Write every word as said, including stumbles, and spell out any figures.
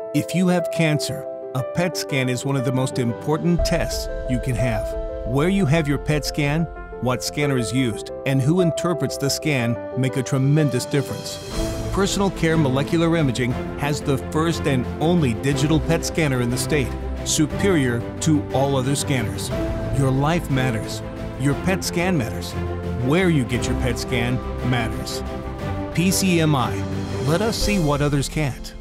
If you have cancer, a P E T scan is one of the most important tests you can have. Where you have your P E T scan, what scanner is used, and who interprets the scan make a tremendous difference. Personal Care Molecular Imaging has the first and only digital P E T scanner in the state, superior to all other scanners. Your life matters. Your P E T scan matters. Where you get your P E T scan matters. P C M I. Let us see what others can't.